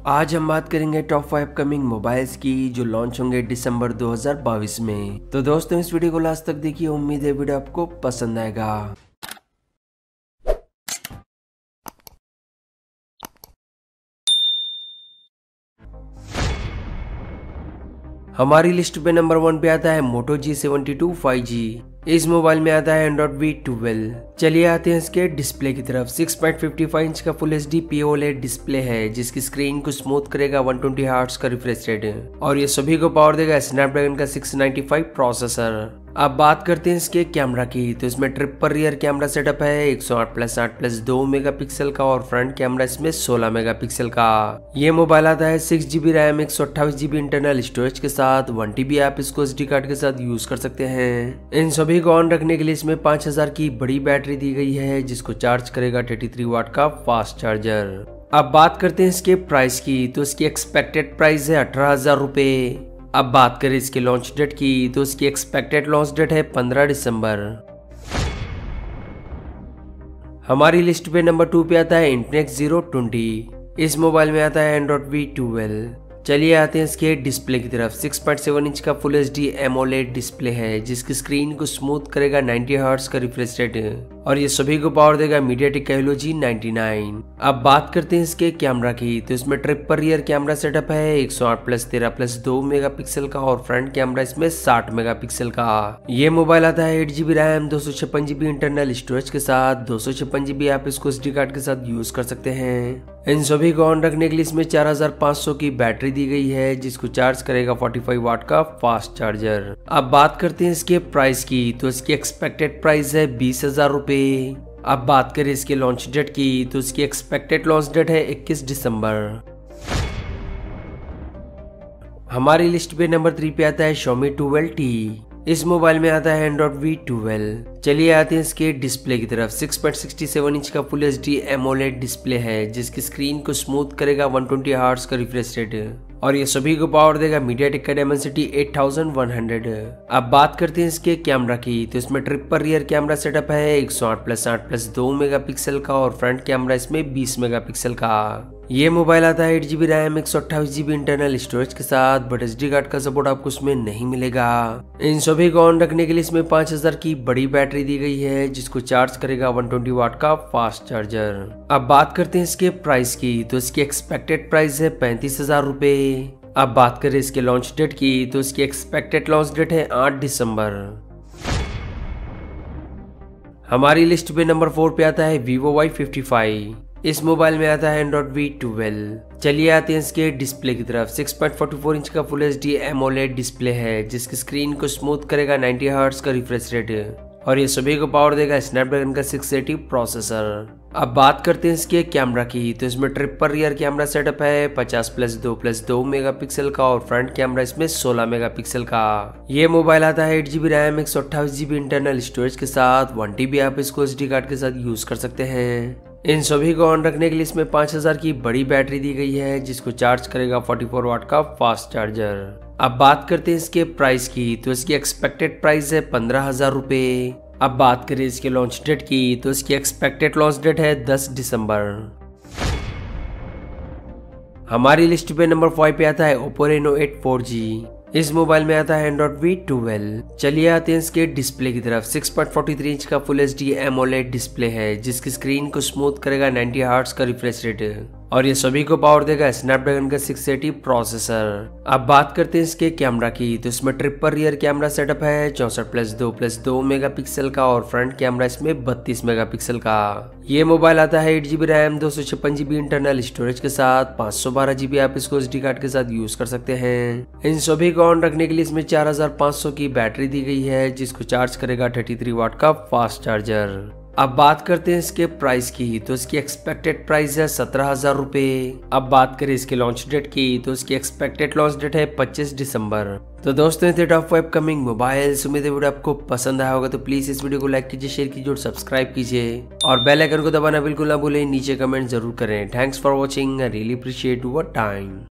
आज हम बात करेंगे टॉप 5 अपकमिंग मोबाइल्स की जो लॉन्च होंगे दिसंबर 2022 में। तो दोस्तों इस वीडियो को लास्ट तक देखिए, उम्मीद है वीडियो आपको पसंद आएगा। हमारी लिस्ट पे नंबर 1 पे आता है मोटो G72 5G। इस मोबाइल में आता है एंड्रॉइड V12। चलिए आते हैं इसके डिस्प्ले की तरफ। 6.55 इंच का फुल HD POLED डिस्प्ले है जिसकी स्क्रीन को स्मूथ करेगा 120 हर्ट्ज का रिफ्रेश रेट और ये सभी को पावर देगा स्नैपड्रैगन का 695 प्रोसेसर। अब बात करते हैं इसके कैमरा की, तो इसमें ट्रिपल रियर कैमरा सेटअप है 108+8+2 मेगापिक्सल का और फ्रंट कैमरा इसमें 16 मेगापिक्सल का। ये मोबाइल आता है 6GB RAM 128GB internal storage के साथ। 1TB आप इसको SD कार्ड के साथ यूज कर सकते हैं। इन सभी को ऑन रखने के लिए इसमें 5000 की बड़ी बैटरी दी गई है जिसको चार्ज करेगा 33 वाट का फास्ट चार्जर। अब बात करते हैं इसके प्राइस की, तो इसकी एक्सपेक्टेड प्राइस है 18,000 रुपए। अब बात करें इसके लॉन्च डेट की, तो इसकी एक्सपेक्टेड लॉन्च डेट है 15 दिसंबर। हमारी लिस्ट पे नंबर 2 पे आता है इंफिनिक्स Zero 20। इस मोबाइल में आता है एंड्रॉइड V12। चलिए आते हैं इसके डिस्प्ले की तरफ। 6.7 इंच का फुल HD AMOLED डिस्प्ले है जिसकी स्क्रीन को स्मूथ करेगा 90 हर्ट्ज का रिफ्रेश रेट और ये सभी को पावर देगा MediaTek Helio G99। अब बात करते हैं इसके कैमरा की, तो इसमें ट्रिपल रियर कैमरा सेटअप है 108+13+2 मेगापिक्सल का और फ्रंट कैमरा इसमें 60 मेगापिक्सल का। ये मोबाइल आता है 8GB RAM 256GB internal storage के साथ। 256GB आप इसको SD कार्ड के साथ यूज कर सकते हैं। इन सभी को ऑन रखने के लिए इसमें 4500 की बैटरी दी गई है जिसको चार्ज करेगा 45 वाट का फास्ट चार्जर। अब बात करते हैं इसके प्राइस की, तो इसकी एक्सपेक्टेड प्राइस है 20,000 रुपए। अब बात करें इसके लॉन्च डेट की, तो इसकी एक्सपेक्टेड लॉन्च डेट है 21 दिसंबर। हमारी लिस्ट पे नंबर 3 पे आता है Xiaomi 12T। इस मोबाइल में आता है एंड्रॉइड V12। चलिए आते हैं इसके डिस्प्ले की तरफ। 6.67 इंच का फुल HD AMOLED डिस्प्ले है जिसकी स्क्रीन को स्मूथ करेगा 120 हर्ट्ज का रिफ्रेश रेट और ये सभी को पावर देगा MediaTek का Dimensity 8100। अब बात करते हैं इसके कैमरा की, तो इसमें ट्रिपल रियर कैमरा सेटअप है 108+8+2 मेगापिक्सल का और फ्रंट कैमरा इसमें 20 मेगापिक्सल का। ये मोबाइल आता है 8GB RAM 128GB internal storage के साथ, बट SD कार्ड का सपोर्ट आपको इसमें नहीं मिलेगा। इन सभी को ऑन रखने के लिए इसमें 5000 की बड़ी बैटरी दी गई है जिसको चार्ज करेगा 120 वाट का फास्ट चार्जर। अब बात करते हैं इसके प्राइस की, तो इसकी एक्सपेक्टेड प्राइस है 35,000 रुपए। अब बात करें इसके लॉन्च डेट की, तो इसकी एक्सपेक्टेड लॉन्च डेट है 8 दिसंबर। हमारी लिस्ट पे नंबर 4 पे आता है Vivo Y55। इस मोबाइल में आता है एंड्रॉइड V12। चलिए आते हैं इसके डिस्प्ले की तरफ। 6.44 इंच का फुल HD AMOLED डिस्प्ले है जिसकी स्क्रीन को स्मूथ करेगा 90 हर्ट्ज का रिफ्रेश रेट और ये सभी को पावर देगा स्नैपड्रैगन का 680 प्रोसेसर। अब बात करते हैं इसके कैमरा की, तो इसमें ट्रिपल रियर कैमरा सेटअप है 50+2+2 मेगापिक्सल का और फ्रंट कैमरा इसमें 16 मेगापिक्सल का। ये मोबाइल आता है 8GB RAM 128GB internal storage के साथ। 1TB आप इसको SD कार्ड के साथ यूज कर सकते हैं। इन सभी को ऑन रखने के लिए इसमें 5000 की बड़ी बैटरी दी गई है जिसको चार्ज करेगा 44 वाट का फास्ट चार्जर। अब बात करते हैं इसके प्राइस की, तो इसकी एक्सपेक्टेड प्राइस है 15,000 रुपए। अब बात करें इसके लॉन्च डेट की, तो इसकी एक्सपेक्टेड लॉन्च डेट है 10 दिसंबर। हमारी लिस्ट पे नंबर 5 पे आता है Oppo Reno 8 4G। इस मोबाइल में आता है एंड्रॉइड V12। चलिए आते हैं इसके डिस्प्ले की तरफ। 6.43 इंच का फुल HD AMOLED डिस्प्ले है जिसकी स्क्रीन को स्मूथ करेगा 90 हर्ट्ज का रिफ्रेश रेट और ये सभी को पावर देगा स्नैपड्रैगन का 680 प्रोसेसर। अब बात करते हैं इसके कैमरा की, तो इसमें ट्रिपल रियर कैमरा सेटअप है 64+2+2 मेगापिक्सल का और फ्रंट कैमरा इसमें 32 मेगापिक्सल का। ये मोबाइल आता है 8GB RAM 256GB internal storage के साथ। 512GB आप इसको SD कार्ड के साथ यूज कर सकते हैं। इन सभी को ऑन रखने के लिए इसमें 4500 की बैटरी दी गई है जिसको चार्ज करेगा 33 वाट का फास्ट चार्जर। अब बात करते हैं इसके प्राइस की, तो इसकी एक्सपेक्टेड प्राइस है 17,000 रुपए। अब बात करें इसके लॉन्च डेट की, तो इसकी एक्सपेक्टेड लॉन्च डेट है 25 दिसंबर। तो दोस्तों ये थे टॉप 5 अपकमिंग मोबाइल्स। उम्मीद है वीडियो आपको पसंद आया होगा, तो प्लीज इस वीडियो को लाइक कीजिए, शेयर कीजिए और सब्सक्राइब कीजिए और बेल आइकन को दबाना बिल्कुल ना भूलें। नीचे कमेंट जरूर करें। Thanks for watching, I really appreciate your time.